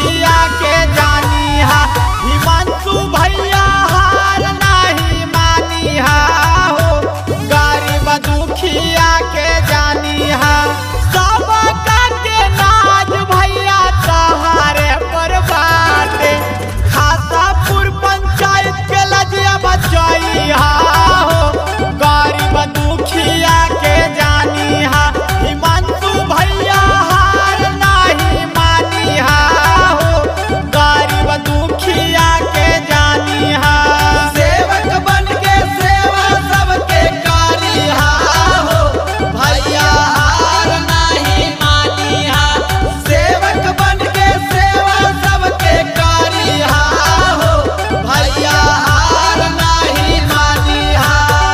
दुखिया के जानी हा, हिमांशु भैया हार नहीं मानी हा हो, गरीब दुखिया के जानी हा। सब के नाज भैया सहारे पर बाटे, खासापुर पंचायत के लजिया बचाई हा हो, गरीब दुखिया के जानी हा, हिमांशु भैया हार नहीं मानी हा हो, गरीब दुखिया के जानी हा। सेवक बन के सेवा सबके कारी हा हो, भैया हार नहीं मानी हा, सेवक बन के सेवा सबके कारी हा हो, भैया हार नहीं मानी हा।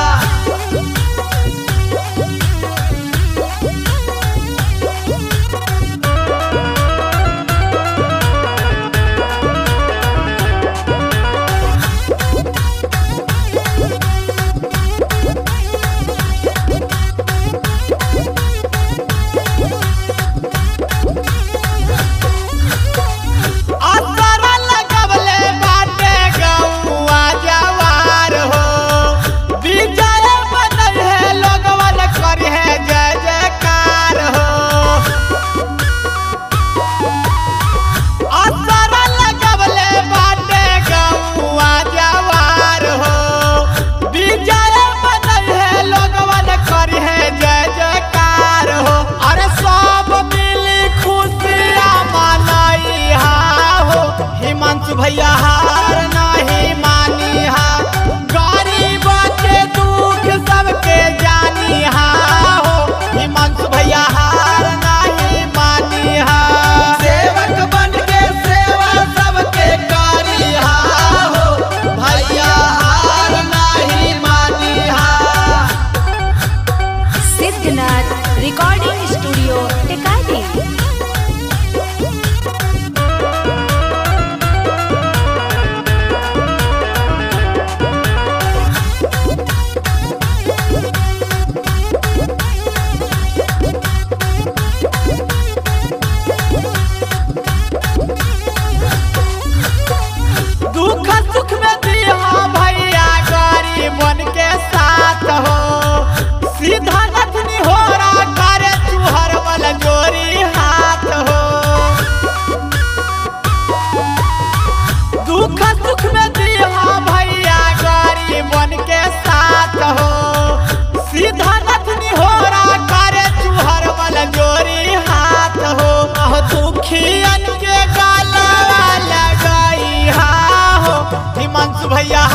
भैया हार नहीं मानी हा, गरीब के दुख सबके जानी हा हो, हिमांशु भैया हार नहीं मानी हा। सेवक बन के सेवा सबके कारी हा हो, भैया हार नहीं मानी हा। Siddhnath recording studio Tekali. दुख सुख में दिया भैया गरीबन के साथ हो, सीधा नथनी हो रहा करे चूहर वाला जोरी हाथ हो। दुख सुख में दिया भैया गरीबन के साथ हो, सीधा नथनी हो रहा करे चूहर वाला जोरी हाथ हो। दुखियन के गाला लगाई हा हो, हिमांशु भैया